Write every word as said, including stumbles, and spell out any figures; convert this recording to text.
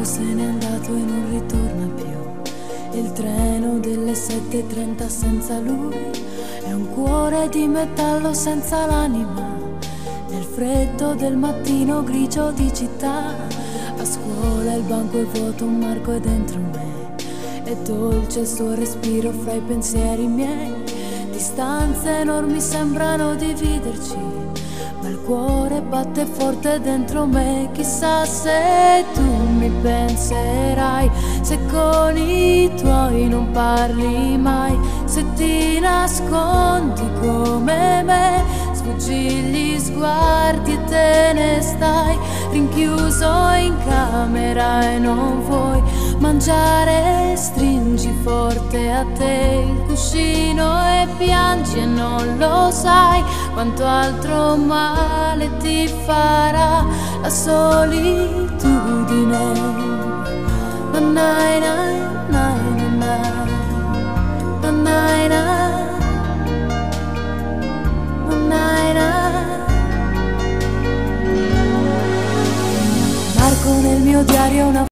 se n'è andato e non ritorna più. Il treno delle sette e trenta senza lui è un cuore di metallo senza l'anima. Nel freddo del mattino grigio di città, a scuola il banco è vuoto, un marco è dentro me. È dolce il suo respiro fra i pensieri miei. Distanze enormi sembrano dividerci, ma il cuore batte forte dentro me. Chissà se tu mi penserai, se con i tuoi non parli mai, se ti nascondi come me, sfuggi gli sguardi e te ne stai rinchiuso in camera e non vuoi mangiare. Stringi forte a te il cuscino e piangi e non lo sai quanto altro male ti farà la solitudine. Nanai, nai, nai, nanai, nanai, nanai, nanai. Marco nel mio diario una